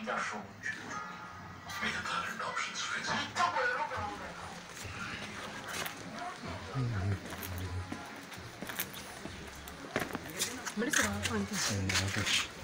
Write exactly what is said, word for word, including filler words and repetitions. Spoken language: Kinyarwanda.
点受委屈。每天看人闹事的水彩。他回来了，不回来了。嗯。没事吧？放一下。嗯，没事。